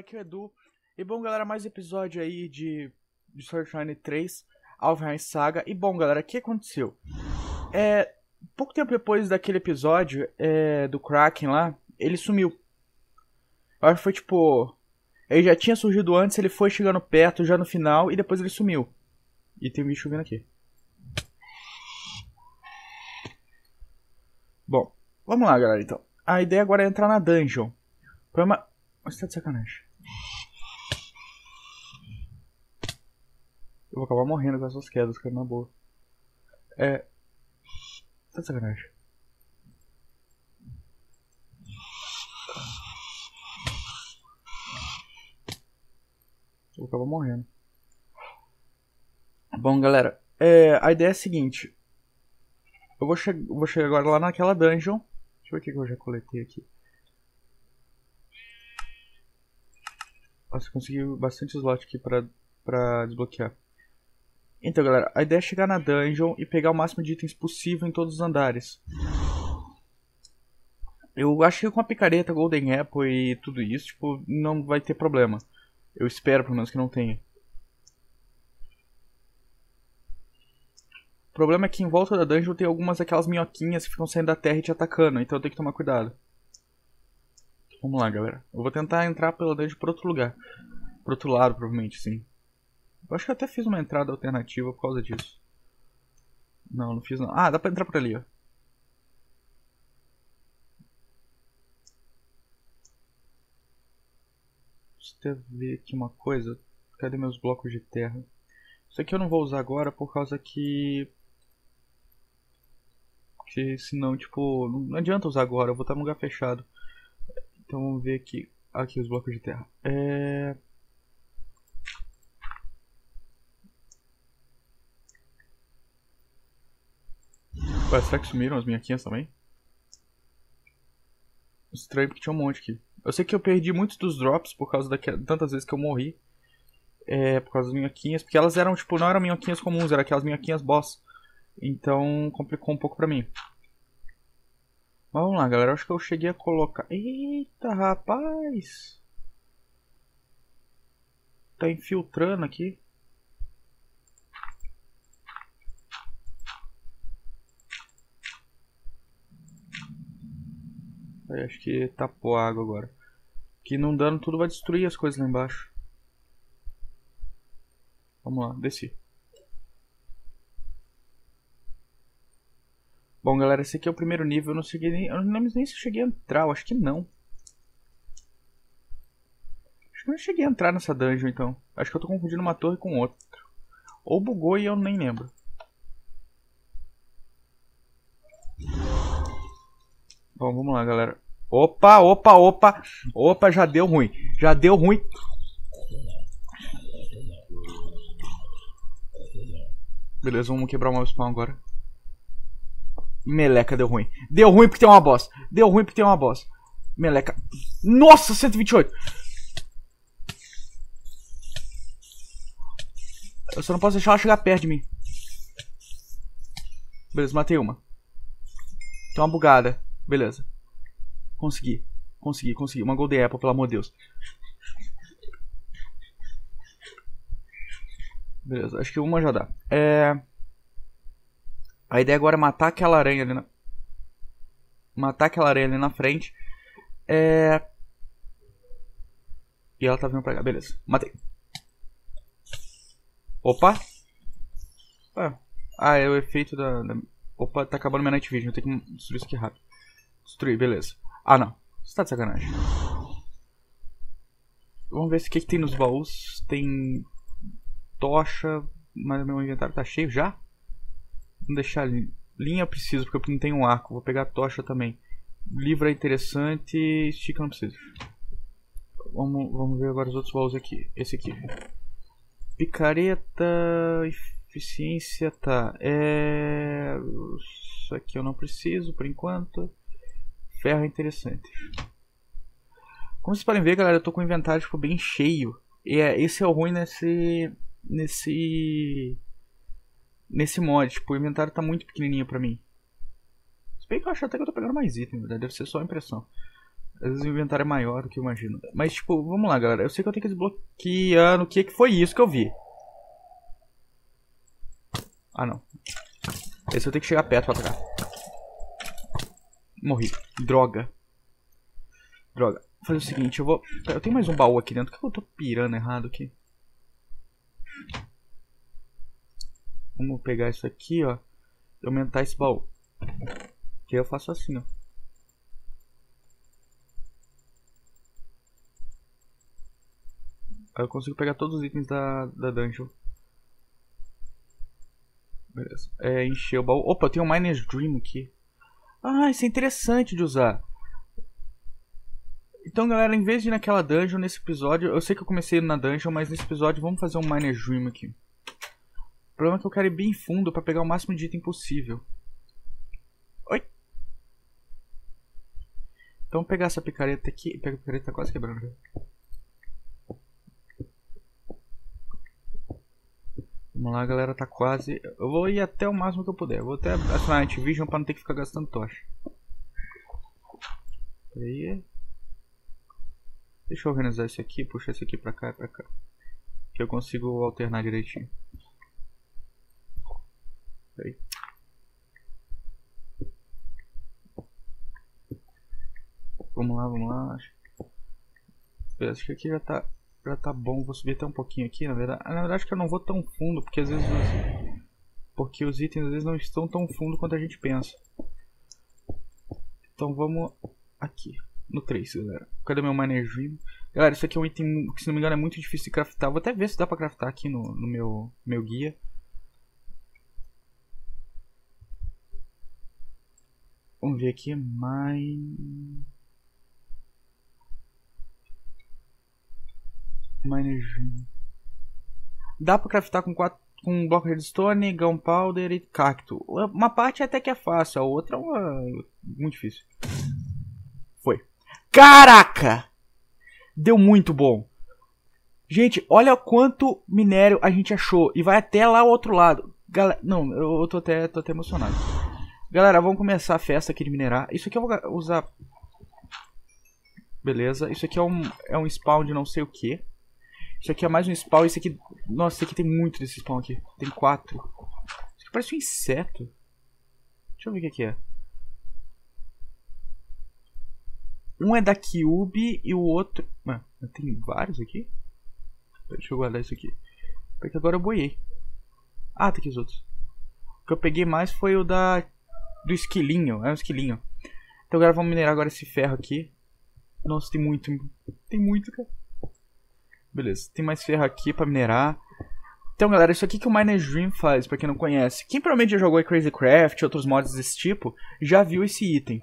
aqui é o Edu. E bom, galera, mais episódio aí de Sword Art Online 3, Alfheim Saga. E bom, galera, o que aconteceu? Pouco tempo depois daquele episódio do Kraken lá, ele sumiu. Eu acho que foi tipo... Ele já tinha surgido antes, ele foi chegando perto já no final e depois ele sumiu. E tem um bicho vindo aqui. Bom, vamos lá, galera, então. A ideia agora é entrar na dungeon. O problema... Você tá de sacanagem. Eu vou acabar morrendo com essas quedas, cara, na boa. Tá de sacanagem. Eu vou acabar morrendo. Bom, galera, a ideia é a seguinte. Eu vou chegar agora lá naquela dungeon. Deixa eu ver o que eu já coletei aqui. Nossa, consegui bastante slot aqui pra desbloquear. Então, galera, a ideia é chegar na dungeon e pegar o máximo de itens possível em todos os andares. Eu acho que com a picareta, Golden Apple e tudo isso, tipo, não vai ter problema. Eu espero, pelo menos, que não tenha. O problema é que em volta da dungeon tem algumas daquelas minhoquinhas que ficam saindo da terra e te atacando, então eu tenho que tomar cuidado. Vamos lá, galera. Eu vou tentar entrar pela dungeon por outro lugar. Por outro lado, provavelmente, sim. Eu acho que eu até fiz uma entrada alternativa por causa disso. Não, não fiz não. Ah, dá pra entrar por ali, ó. Deixa eu ver aqui uma coisa. Cadê meus blocos de terra? Isso aqui eu não vou usar agora por causa que... Porque senão, tipo, não adianta usar agora. Eu vou estar num lugar fechado. Então vamos ver aqui. Aqui os blocos de terra. Ué, será que sumiram as minhoquinhas também? Estranho porque tinha um monte aqui. Eu sei que eu perdi muitos dos drops por causa tantas vezes que eu morri. Por causa das minhoquinhas. Porque elas eram, tipo, não eram minhoquinhas comuns, eram aquelas minhoquinhas boss. Então complicou um pouco pra mim. Mas vamos lá, galera. Eu acho que eu cheguei a colocar... Eita, rapaz! Tá infiltrando aqui. Aí, acho que tapou a água agora. Que inundando tudo vai destruir as coisas lá embaixo. Vamos lá, desci. Bom, galera, esse aqui é o primeiro nível. Eu não cheguei nem... Eu não lembro nem se eu cheguei a entrar. Eu acho que não. Acho que eu não cheguei a entrar nessa dungeon, então. Acho que eu tô confundindo uma torre com outra. Ou bugou e eu nem lembro. Bom, vamos lá, galera. Opa, opa, opa. Opa, já deu ruim. Já deu ruim. Beleza, vamos quebrar o mob spawn agora. Meleca, deu ruim. Deu ruim porque tem uma boss. Deu ruim porque tem uma boss. Meleca. Nossa, 128. Eu só não posso deixar ela chegar perto de mim. Beleza, matei uma. Tem uma bugada. Beleza. Consegui. Consegui. Uma Golden Apple, pelo amor de Deus. Beleza, acho que uma já dá. A ideia agora é matar aquela aranha ali na frente. E ela tá vindo pra cá. Beleza, matei. Opa. É o efeito da... Opa, tá acabando minha night vision. Eu tenho que destruir isso aqui rápido. Destruir, beleza. Ah, não. Você tá de sacanagem. Vamos ver se o que tem nos baús. Tem tocha. Mas meu inventário tá cheio já. Vamos deixar linha eu preciso, porque eu não tenho um arco. Vou pegar a tocha também. Livro é interessante. Estica eu não preciso. Vamos ver agora os outros baús aqui. Esse aqui. Picareta. Eficiência, tá. Isso aqui eu não preciso por enquanto. Ferro é interessante. Como vocês podem ver, galera, eu tô com o inventário tipo, bem cheio. E esse é o ruim nesse mod. Tipo, o inventário tá muito pequenininho pra mim. Se bem que eu acho até que eu tô pegando mais item, na verdade. Deve ser só impressão. Às vezes o inventário é maior do que eu imagino. Mas, tipo, vamos lá, galera. Eu sei que eu tenho que desbloquear no que foi isso que eu vi. Ah, não. Esse eu tenho que chegar perto pra atacar. Morri. Droga. Droga. Vou fazer o seguinte, eu tenho mais um baú aqui dentro. Por que eu tô pirando errado aqui? Vamos pegar isso aqui, ó. E aumentar esse baú. Que aí eu faço assim, ó. Aí eu consigo pegar todos os itens da dungeon. Beleza. Encher o baú. Opa, eu tenho um Miner's Dream aqui. Ah, isso é interessante de usar. Então, galera, em vez de ir naquela dungeon, nesse episódio... Eu sei que eu comecei na dungeon, mas nesse episódio vamos fazer um Miner's Dream aqui. O problema é que eu quero ir bem fundo pra pegar o máximo de item possível. Oi? Então, vamos pegar essa picareta aqui. Pega a picareta, tá quase quebrando já. Vamos lá, galera, tá quase... Eu vou ir até o máximo que eu puder. Eu vou até acionar a Night Vision pra não ter que ficar gastando tocha. Peraí. Deixa eu organizar isso aqui, puxar isso aqui pra cá e pra cá. Que eu consigo alternar direitinho. Peraí. Vamos lá, vamos lá. Acho que aqui já tá bom. Vou subir até um pouquinho aqui, na verdade. Na verdade acho que eu não vou tão fundo, porque às vezes os itens às vezes não estão tão fundo quanto a gente pensa. Então vamos aqui, no 3, galera. Cadê meu Miner's Dream? Galera, isso aqui é um item que, se não me engano, é muito difícil de craftar. Vou até ver se dá pra craftar aqui no meu guia. Vamos ver aqui, Miner's Dream. Dá pra craftar com um bloco de redstone, gunpowder e cacto. Uma parte até que é fácil, a outra é muito difícil. Foi. Caraca! Deu muito bom. Gente, olha quanto minério a gente achou. E vai até lá o outro lado. Galera, não, eu tô até emocionado. Galera, vamos começar a festa aqui de minerar. Isso aqui eu vou usar... Beleza, isso aqui é um spawn de não sei o que. Isso aqui é mais um spawn. Isso aqui... Nossa, esse aqui tem muito desse spawn aqui. Tem 4. Isso aqui parece um inseto. Deixa eu ver o que é. Um é da Cube e o outro... Mano, tem vários aqui? Deixa eu guardar isso aqui. Porque agora eu boiei. Ah, tem aqui os outros. O que eu peguei mais foi o do esquilinho. É um esquilinho. Então agora vamos minerar agora esse ferro aqui. Nossa, tem muito. Tem muito, cara. Beleza, tem mais ferro aqui pra minerar. Então, galera, isso aqui que o Miner's Dream faz, pra quem não conhece. Quem provavelmente já jogou Crazy Craft e outros mods desse tipo, já viu esse item.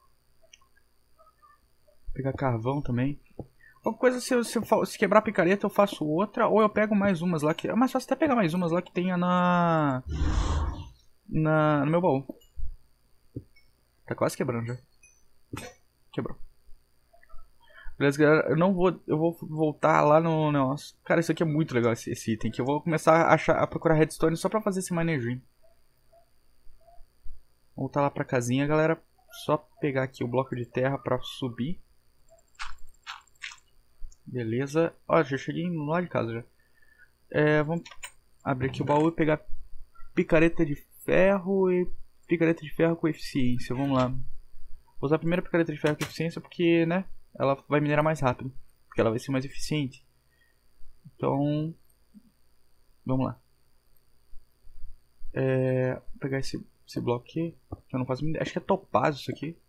Vou pegar carvão também. Qualquer coisa, se quebrar a picareta, eu faço outra. Ou eu pego mais umas lá. É mais fácil até pegar mais umas lá que tenha no meu baú. Tá quase quebrando já. Quebrou. Beleza, galera, eu vou voltar lá no negócio. Cara, isso aqui é muito legal, esse item. Que eu vou começar a procurar redstone só pra fazer esse Miner's Dream. Voltar lá pra casinha, galera. Só pegar aqui o bloco de terra pra subir. Beleza. Ó, já cheguei lá de casa já. Vamos abrir aqui o baú e pegar picareta de ferro e picareta de ferro com eficiência. Vamos lá. Vou usar a primeira picareta de ferro com eficiência porque, né, ela vai minerar mais rápido. Porque ela vai ser mais eficiente. Então, vamos lá. Vou pegar esse bloco aqui. Que eu não faço ideia. Acho que é topázio isso aqui.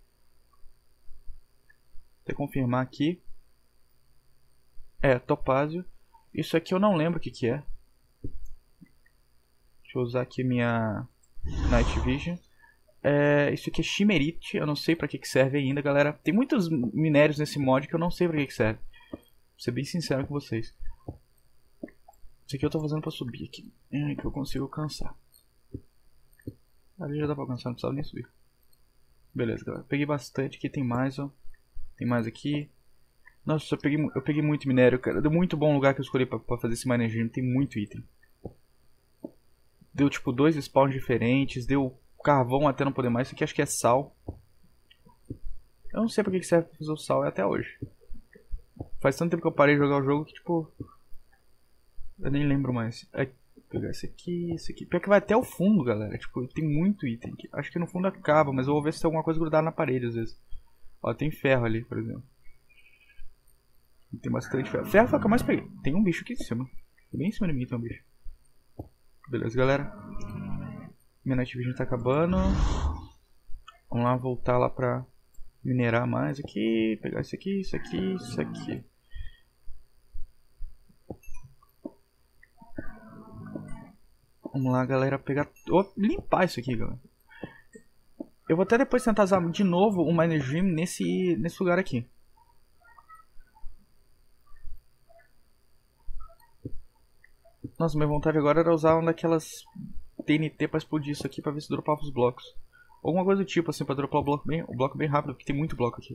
Vou até confirmar aqui. Topázio. Isso aqui eu não lembro o que é. Deixa eu usar aqui minha Night Vision. Isso aqui é Chimerite. Eu não sei pra que serve ainda, galera. Tem muitos minérios nesse mod que eu não sei pra que serve. Vou ser bem sincero com vocês. Isso aqui eu tô fazendo pra subir aqui. Que eu consigo alcançar. Ali já dá pra alcançar, não precisava nem subir. Beleza, galera. Peguei bastante. Aqui tem mais, ó. Tem mais aqui. Nossa, eu peguei muito minério, cara. Deu muito bom lugar que eu escolhi pra fazer esse Miner's Dream. Tem muito item. Deu tipo 2 spawns diferentes. Deu carvão até não poder mais. Isso aqui acho que é sal. Eu não sei pra que serve pra fazer o sal até hoje. Faz tanto tempo que eu parei de jogar o jogo que, tipo... eu nem lembro mais. É, vou pegar esse aqui, esse aqui. Pior que vai até o fundo, galera. Tipo, tem muito item aqui. Acho que no fundo acaba, mas eu vou ver se tem alguma coisa grudada na parede, às vezes. Ó, tem ferro ali, por exemplo. Tem bastante ferro. Ferro foi o que eu mais peguei. Tem um bicho aqui em cima. Bem em cima de mim tem um bicho. Beleza, galera. Minha Night Vision tá acabando. Vamos lá, voltar lá pra minerar mais aqui. Pegar isso aqui, isso aqui, isso aqui. Vamos lá, galera, pegar... vou limpar isso aqui, galera. Eu vou até depois tentar usar de novo o Miner Dream nesse lugar aqui. Nossa, minha vontade agora era usar uma daquelas TNT pra explodir isso aqui pra ver se dropava os blocos. Alguma coisa do tipo assim, pra dropar o bloco bem rápido, porque tem muito bloco aqui.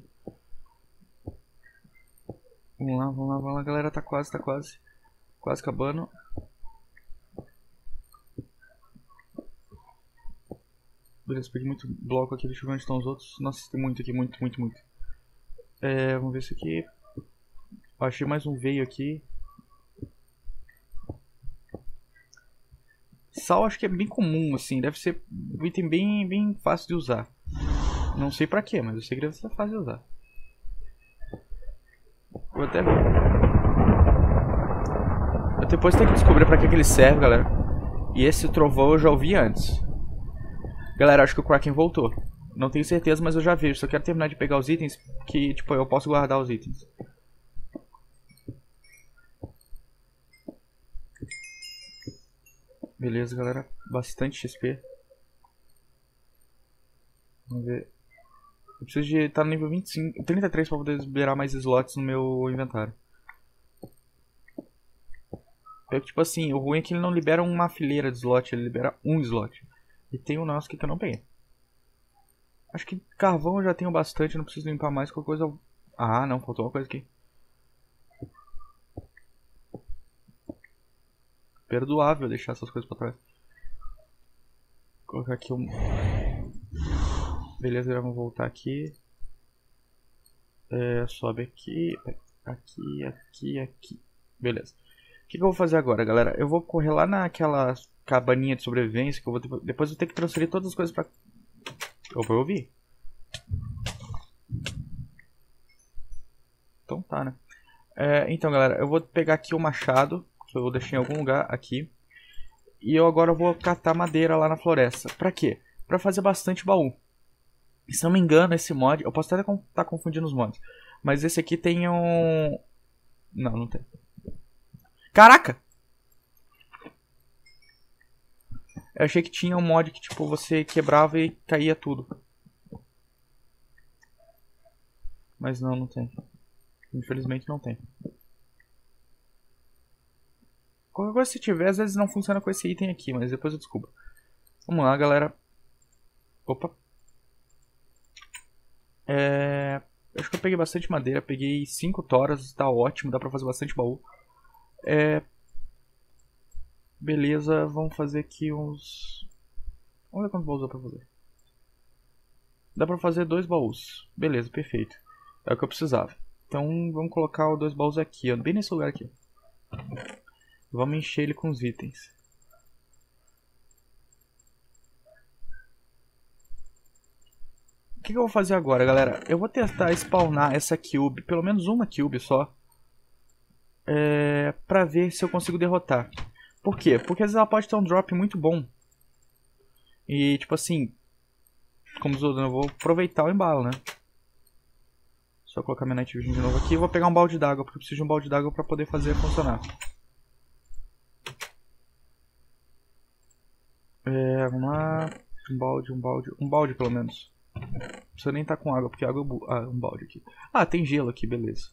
Vamos lá, vamos lá, vamos lá, galera, tá quase. Quase acabando. Beleza, peguei muito bloco aqui, deixa eu ver onde estão os outros. Nossa, tem muito aqui, muito. Vamos ver isso aqui. Achei mais um veio aqui. Sal acho que é bem comum, assim, deve ser um item bem fácil de usar. Não sei pra quê, mas eu sei que deve ser fácil de usar. Vou até ver. Eu depois tenho que descobrir pra que ele serve, galera. E esse trovão eu já ouvi antes. Galera, acho que o Kraken voltou. Não tenho certeza, mas eu já vejo. Só quero terminar de pegar os itens, que tipo, eu posso guardar os itens. Beleza, galera. Bastante XP. Vamos ver. Eu preciso de estar no nível 25, 33 para poder liberar mais slots no meu inventário. É que, tipo assim, o ruim é que ele não libera uma fileira de slot, ele libera um slot. E tem o nosso aqui que eu não peguei. Acho que carvão eu já tenho bastante, não preciso limpar mais qualquer coisa. Ah, não, faltou uma coisa aqui. Perdoável deixar essas coisas pra trás. Vou colocar aqui um... Beleza, já vamos voltar aqui. Sobe aqui, aqui. Beleza. O que eu vou fazer agora, galera? Eu vou correr lá naquela cabaninha de sobrevivência que eu vou depois eu vou ter que transferir todas as coisas pra... Opa, eu ouvi. Então tá, né? Então, galera, eu vou pegar aqui o machado, que eu deixei em algum lugar aqui. E eu agora vou catar madeira lá na floresta. Pra quê? Pra fazer bastante baú. Se não me engano, esse mod... Eu posso até estar confundindo os mods. Mas esse aqui tem um... Não tem. Caraca! Eu achei que tinha um mod que tipo você quebrava e caía tudo. Mas não tem. Infelizmente não tem. Qualquer coisa se tiver, às vezes não funciona com esse item aqui, mas depois eu descubro. Vamos lá, galera. Opa. Acho que eu peguei bastante madeira. Peguei 5 toras, tá ótimo, dá pra fazer bastante baú. Beleza, vamos fazer aqui uns... Vamos ver quantos baús dá pra fazer. Dá pra fazer 2 baús. Beleza, perfeito. É o que eu precisava. Então vamos colocar os 2 baús aqui, ó, bem nesse lugar aqui. Vamos encher ele com os itens. O que eu vou fazer agora, galera? Eu vou tentar spawnar essa cube, pelo menos uma cube só. Pra ver se eu consigo derrotar. Por quê? Porque às vezes ela pode ter um drop muito bom. E tipo assim, como eu vou aproveitar o embalo, né? Só colocar minha Night Vision de novo aqui. Eu vou pegar um balde d'água, porque eu preciso de um balde d'água pra poder fazer funcionar. Vamos lá. Um balde pelo menos. Não precisa nem estar com água, porque água... um balde aqui. Ah, tem gelo aqui, beleza.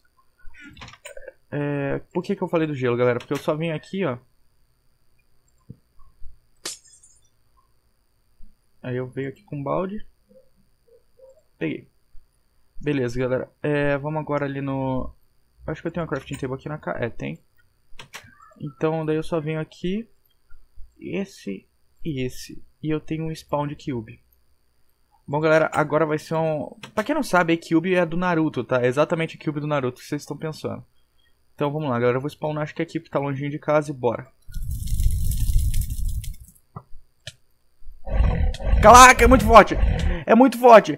Por que eu falei do gelo, galera? Porque eu só vim aqui, ó. Aí eu venho aqui com um balde. Peguei. Beleza, galera. Vamos agora ali no... Acho que eu tenho uma crafting table aqui na casa. Tem. Então daí eu só venho aqui. Esse e esse. E eu tenho um spawn de cube. Bom, galera, agora vai ser um... Pra quem não sabe, a Cube é do Naruto, tá? É exatamente a Cube do Naruto que vocês estão pensando. Então vamos lá, galera. Eu vou spawnar, acho que a equipe tá longinho de casa e bora. Caraca, é muito forte! É muito forte!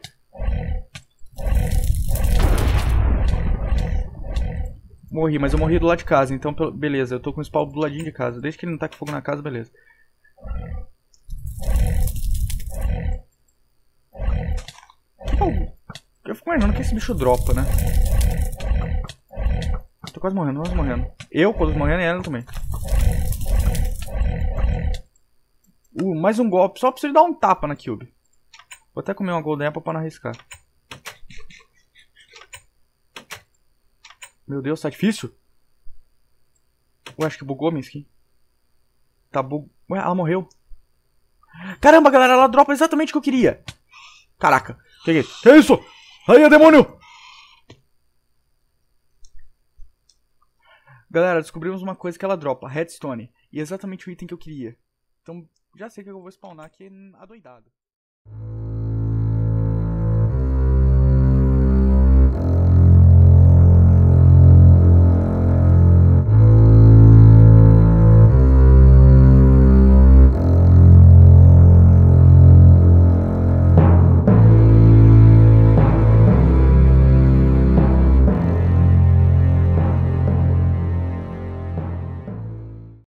Morri, mas eu morri do lado de casa, então beleza. Eu tô com o spawn do ladinho de casa. Desde que ele não tá com fogo na casa, beleza. Eu fico imaginando que esse bicho dropa, né? Tô quase morrendo, quase morrendo. Eu quase morrendo e ela também. Mais um golpe. Só preciso dar um tapa na Cube. Vou até comer uma Golden Apple pra não arriscar. Meu Deus, tá difícil? Ué, acho que bugou minha skin. Tá bug... Ué, ela morreu. Caramba, galera, ela dropa exatamente o que eu queria. Caraca. Que é isso? Aí, demônio! Galera, descobrimos uma coisa que ela dropa. Redstone. E é exatamente o item que eu queria. Então, já sei que eu vou spawnar aqui adoidado.